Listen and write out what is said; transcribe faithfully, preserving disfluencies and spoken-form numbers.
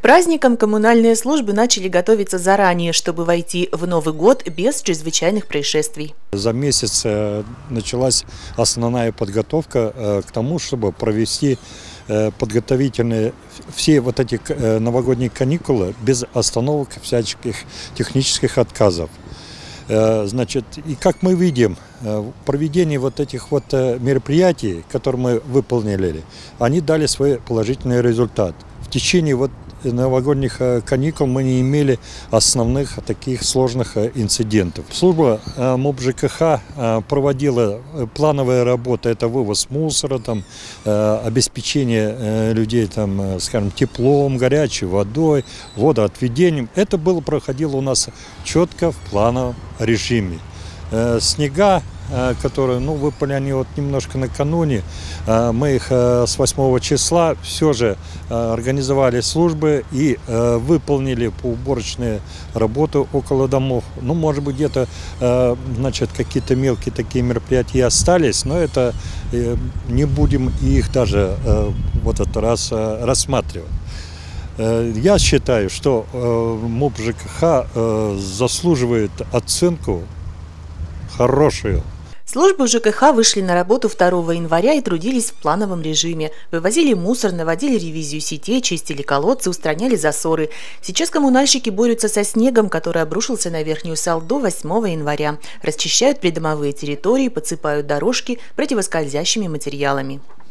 праздникам коммунальные службы начали готовиться заранее, чтобы войти в Новый год без чрезвычайных происшествий. За месяц началась основная подготовка к тому, чтобы провести подготовительные все вот эти новогодние каникулы без остановок, всяческих технических отказов. Значит, и как мы видим, проведение вот этих вот мероприятий, которые мы выполнили, они дали свой положительный результат. В течение вот новогодних каникул мы не имели основных таких сложных инцидентов. Служба МОП ЖКХ проводила плановые работы, это вывоз мусора, там, обеспечение людей там, скажем, теплом, горячей водой, водоотведением. Это было, проходило у нас четко в плановом режиме. Снега, которые, ну, выпали они вот немножко накануне, мы их с восьмого числа все же организовали службы и выполнили по уборочные работы около домов. Ну, может быть, где-то, значит, какие-то мелкие такие мероприятия остались, но это не будем их даже в этот раз рассматривать. Я считаю, что МОП ЖКХ заслуживает оценку хорошую. Службы ЖКХ вышли на работу второго января и трудились в плановом режиме. Вывозили мусор, наводили ревизию сетей, чистили колодцы, устраняли засоры. Сейчас коммунальщики борются со снегом, который обрушился на Верхнюю Салду восьмого января. Расчищают придомовые территории, подсыпают дорожки противоскользящими материалами.